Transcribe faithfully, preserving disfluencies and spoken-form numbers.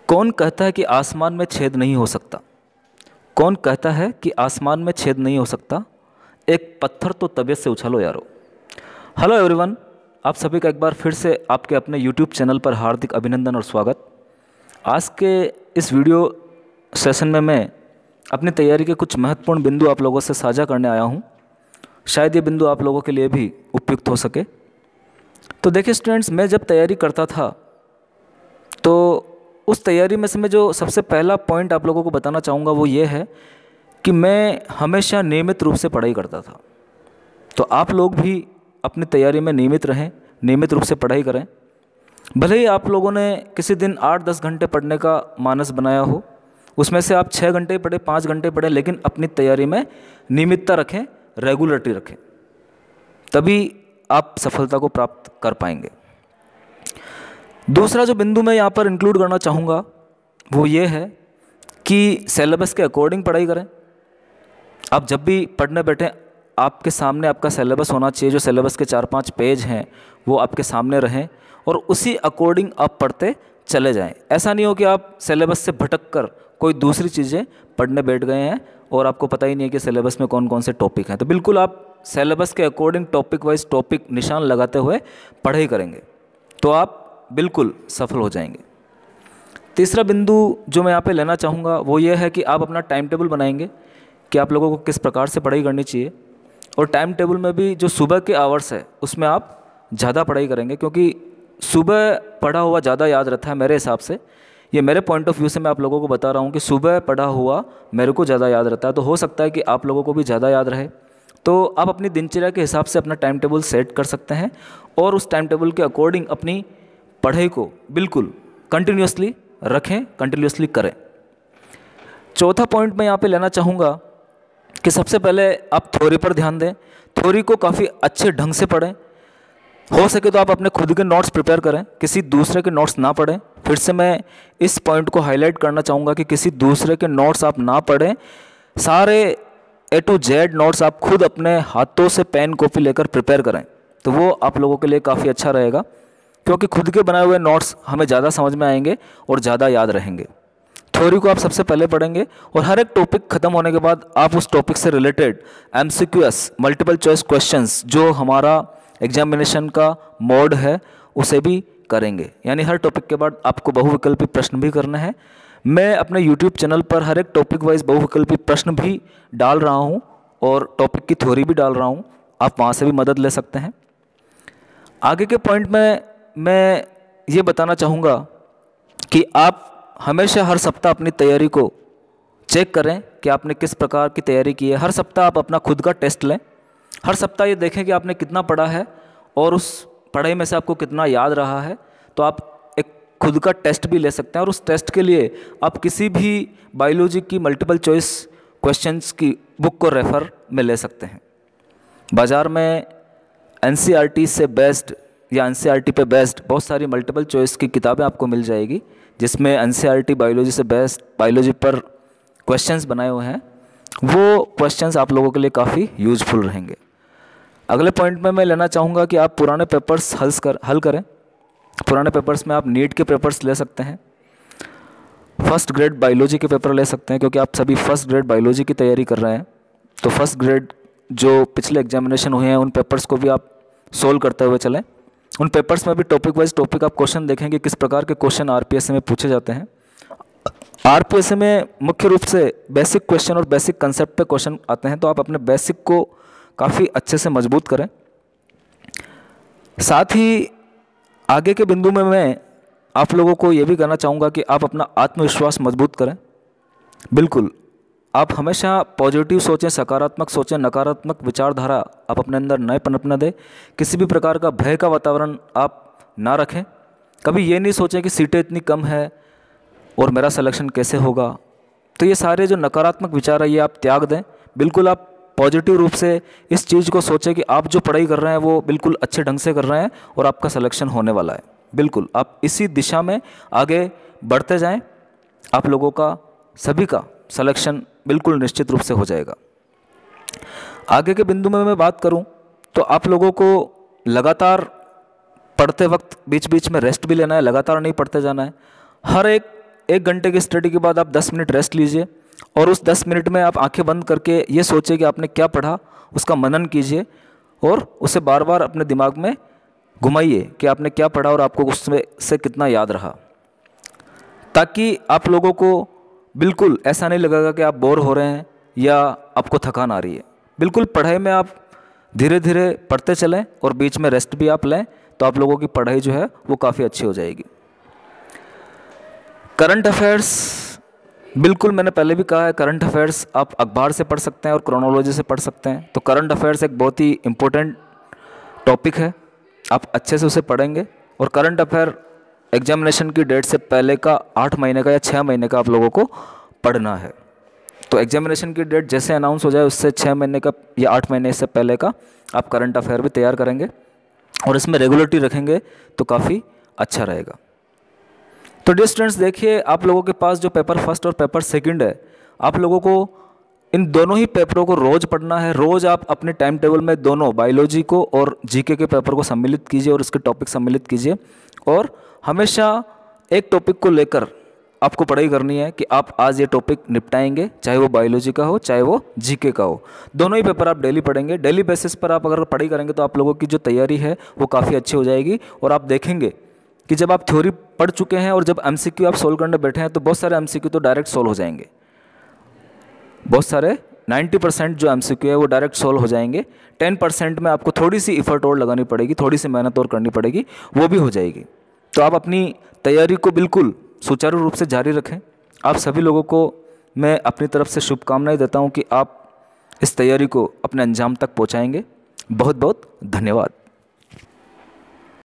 कौन कहता है कि आसमान में छेद नहीं हो सकता? कौन कहता है कि आसमान में छेद नहीं हो सकता? एक पत्थर तो तबीयत से उछालो यारो। हेलो एवरीवन, आप सभी का एक बार फिर से आपके अपने यूट्यूब चैनल पर हार्दिक अभिनंदन और स्वागत। आज के इस वीडियो सेशन में मैं अपनी तैयारी के कुछ महत्वपूर्ण बिंदु आप लोगों से साझा करने आया हूँ। शायद ये बिंदु आप लोगों के लिए भी उपयुक्त हो सके। तो देखिए स्टूडेंट्स, मैं जब तैयारी करता था तो उस तैयारी में से मैं जो सबसे पहला पॉइंट आप लोगों को बताना चाहूँगा वो ये है कि मैं हमेशा नियमित रूप से पढ़ाई करता था। तो आप लोग भी अपनी तैयारी में नियमित रहें, नियमित रूप से पढ़ाई करें। भले ही आप लोगों ने किसी दिन आठ दस घंटे पढ़ने का मानस बनाया हो, उसमें से आप छः घंटे पढ़े, पाँच घंटे पढ़े, लेकिन अपनी तैयारी में नियमितता रखें, रेगुलरिटी रखें, तभी आप सफलता को प्राप्त कर पाएंगे। दूसरा जो बिंदु मैं यहाँ पर इंक्लूड करना चाहूँगा वो ये है कि सिलेबस के अकॉर्डिंग पढ़ाई करें। आप जब भी पढ़ने बैठें आपके सामने आपका सिलेबस होना चाहिए। जो सिलेबस के चार पांच पेज हैं वो आपके सामने रहें और उसी अकॉर्डिंग आप पढ़ते चले जाएं। ऐसा नहीं हो कि आप सिलेबस से भटक कर कोई दूसरी चीज़ें पढ़ने बैठ गए हैं और आपको पता ही नहीं है कि सिलेबस में कौन कौन से टॉपिक हैं। तो बिल्कुल आप सिलेबस के अकॉर्डिंग टॉपिक वाइज टॉपिक निशान लगाते हुए पढ़ाई करेंगे तो आप बिल्कुल सफल हो जाएंगे। तीसरा बिंदु जो मैं यहाँ पे लेना चाहूँगा वो ये है कि आप अपना टाइम टेबल बनाएंगे कि आप लोगों को किस प्रकार से पढ़ाई करनी चाहिए। और टाइम टेबल में भी जो सुबह के आवर्स है उसमें आप ज़्यादा पढ़ाई करेंगे, क्योंकि सुबह पढ़ा हुआ ज़्यादा याद रहता है। मेरे हिसाब से, ये मेरे पॉइंट ऑफ व्यू से मैं आप लोगों को बता रहा हूँ कि सुबह पढ़ा हुआ मेरे को ज़्यादा याद रहता है। तो हो सकता है कि आप लोगों को भी ज़्यादा याद रहे, तो आप अपनी दिनचर्या के हिसाब से अपना टाइम टेबल सेट कर सकते हैं और उस टाइम टेबल के अकॉर्डिंग अपनी पढ़ाई को बिल्कुल कंटिन्यूसली रखें, कंटिन्यूसली करें। चौथा पॉइंट मैं यहाँ पे लेना चाहूँगा कि सबसे पहले आप थ्योरी पर ध्यान दें। थ्योरी को काफ़ी अच्छे ढंग से पढ़ें। हो सके तो आप अपने खुद के नोट्स प्रिपेयर करें, किसी दूसरे के नोट्स ना पढ़ें। फिर से मैं इस पॉइंट को हाईलाइट करना चाहूँगा कि किसी दूसरे के नोट्स आप ना पढ़ें। सारे ए टू जेड नोट्स आप खुद अपने हाथों से पेन कॉपी लेकर प्रिपेयर करें, तो वो आप लोगों के लिए काफ़ी अच्छा रहेगा, क्योंकि खुद के बनाए हुए नोट्स हमें ज़्यादा समझ में आएंगे और ज़्यादा याद रहेंगे। थ्योरी को आप सबसे पहले पढ़ेंगे और हर एक टॉपिक खत्म होने के बाद आप उस टॉपिक से related MCQs, multiple choice questions, जो हमारा एग्जामिनेशन का मोड है उसे भी करेंगे। यानी हर टॉपिक के बाद आपको बहुविकल्पी प्रश्न भी करने हैं। मैं अपने यूट्यूब चैनल पर हर एक टॉपिक वाइज बहुविकल्पी प्रश्न भी डाल रहा हूँ और टॉपिक की थ्योरी भी डाल रहा हूँ। आप वहाँ से भी मदद ले सकते हैं। आगे के पॉइंट में मैं ये बताना चाहूँगा कि आप हमेशा हर सप्ताह अपनी तैयारी को चेक करें कि आपने किस प्रकार की तैयारी की है। हर सप्ताह आप अपना खुद का टेस्ट लें। हर सप्ताह ये देखें कि आपने कितना पढ़ा है और उस पढ़ाई में से आपको कितना याद रहा है। तो आप एक खुद का टेस्ट भी ले सकते हैं और उस टेस्ट के लिए आप किसी भी बायोलॉजी की मल्टीपल चॉइस क्वेश्चंस की बुक को रेफ़र में ले सकते हैं। बाज़ार में एनसीईआरटी से बेस्ड या एनसीईआरटी पे बेस्ड बहुत सारी मल्टीपल चॉइस की किताबें आपको मिल जाएगी, जिसमें एनसीईआरटी बायोलॉजी से बेस्ड बायोलॉजी पर क्वेश्चंस बनाए हुए हैं। वो क्वेश्चंस आप लोगों के लिए काफ़ी यूजफुल रहेंगे। अगले पॉइंट में मैं लेना चाहूँगा कि आप पुराने पेपर्स हल कर हल करें। पुराने पेपर्स में आप नीट के पेपर्स ले सकते हैं, फर्स्ट ग्रेड बायोलॉजी के पेपर ले सकते हैं, क्योंकि आप सभी फर्स्ट ग्रेड बायोलॉजी की तैयारी कर रहे हैं। तो फर्स्ट ग्रेड जो पिछले एग्जामिनेशन हुए हैं उन पेपर्स को भी आप सोल्व करते हुए चलें। उन पेपर्स में भी टॉपिक वाइज टॉपिक आप क्वेश्चन देखेंगे किस प्रकार के क्वेश्चन आरपीएससी में पूछे जाते हैं। आरपीएससी में मुख्य रूप से बेसिक क्वेश्चन और बेसिक कंसेप्ट पे क्वेश्चन आते हैं, तो आप अपने बेसिक को काफ़ी अच्छे से मजबूत करें। साथ ही आगे के बिंदु में मैं आप लोगों को ये भी कहना चाहूँगा कि आप अपना आत्मविश्वास मजबूत करें। बिल्कुल आप हमेशा पॉजिटिव सोचें, सकारात्मक सोचें, नकारात्मक विचारधारा आप अपने अंदर न पनपने दें। किसी भी प्रकार का भय का वातावरण आप ना रखें। कभी ये नहीं सोचें कि सीटें इतनी कम है और मेरा सिलेक्शन कैसे होगा। तो ये सारे जो नकारात्मक विचार है ये आप त्याग दें। बिल्कुल आप पॉजिटिव रूप से इस चीज़ को सोचें कि आप जो पढ़ाई कर रहे हैं वो बिल्कुल अच्छे ढंग से कर रहे हैं और आपका सिलेक्शन होने वाला है। बिल्कुल आप इसी दिशा में आगे बढ़ते जाएं, आप लोगों का सभी का सिलेक्शन बिल्कुल निश्चित रूप से हो जाएगा। आगे के बिंदु में मैं बात करूं तो आप लोगों को लगातार पढ़ते वक्त बीच बीच में रेस्ट भी लेना है, लगातार नहीं पढ़ते जाना है। हर एक एक घंटे की स्टडी के बाद आप दस मिनट रेस्ट लीजिए और उस दस मिनट में आप आंखें बंद करके ये सोचिए कि आपने क्या पढ़ा, उसका मनन कीजिए और उसे बार बार अपने दिमाग में घुमाइए कि आपने क्या पढ़ा और आपको उसमें से कितना याद रहा, ताकि आप लोगों को बिल्कुल ऐसा नहीं लगेगा कि आप बोर हो रहे हैं या आपको थकान आ रही है। बिल्कुल पढ़ाई में आप धीरे धीरे पढ़ते चलें और बीच में रेस्ट भी आप लें, तो आप लोगों की पढ़ाई जो है वो काफ़ी अच्छी हो जाएगी। करंट अफेयर्स, बिल्कुल मैंने पहले भी कहा है, करंट अफेयर्स आप अखबार से पढ़ सकते हैं और क्रोनोलॉजी से पढ़ सकते हैं। तो करंट अफेयर्स एक बहुत ही इम्पोर्टेंट टॉपिक है, आप अच्छे से उसे पढ़ेंगे। और करंट अफेयर एग्जामिनेशन की डेट से पहले का आठ महीने का या छः महीने का आप लोगों को पढ़ना है। तो एग्जामिनेशन की डेट जैसे अनाउंस हो जाए उससे छः महीने का या आठ महीने से पहले का आप करंट अफेयर भी तैयार करेंगे और इसमें रेगुलरिटी रखेंगे तो काफ़ी अच्छा रहेगा। तो डियर स्टूडेंट्स, देखिए आप लोगों के पास जो पेपर फर्स्ट और पेपर सेकंड है, आप लोगों को इन दोनों ही पेपरों को रोज़ पढ़ना है। रोज़ आप अपने टाइम टेबल में दोनों बायोलॉजी को और जीके के पेपर को सम्मिलित कीजिए और उसके टॉपिक सम्मिलित कीजिए। और हमेशा एक टॉपिक को लेकर आपको पढ़ाई करनी है कि आप आज ये टॉपिक निपटाएंगे, चाहे वो बायोलॉजी का हो चाहे वो जीके का हो। दोनों ही पेपर आप डेली पढ़ेंगे। डेली बेसिस पर आप अगर पढ़ाई करेंगे तो आप लोगों की जो तैयारी है वो काफ़ी अच्छी हो जाएगी। और आप देखेंगे कि जब आप थ्योरी पढ़ चुके हैं और जब एमसीक्यू आप सोल्व करने बैठे हैं तो बहुत सारे एमसीक्यू तो डायरेक्ट सोल्व हो जाएंगे। बहुत सारे नब्बे परसेंट जो एमसीक्यू है वो डायरेक्ट सोल्व हो जाएंगे। दस परसेंट में आपको थोड़ी सी इफर्ट और लगानी पड़ेगी, थोड़ी सी मेहनत और करनी पड़ेगी, वो भी हो जाएगी। तो आप अपनी तैयारी को बिल्कुल सुचारू रूप से जारी रखें। आप सभी लोगों को मैं अपनी तरफ से शुभकामनाएं देता हूं कि आप इस तैयारी को अपने अंजाम तक पहुंचाएंगे। बहुत बहुत धन्यवाद।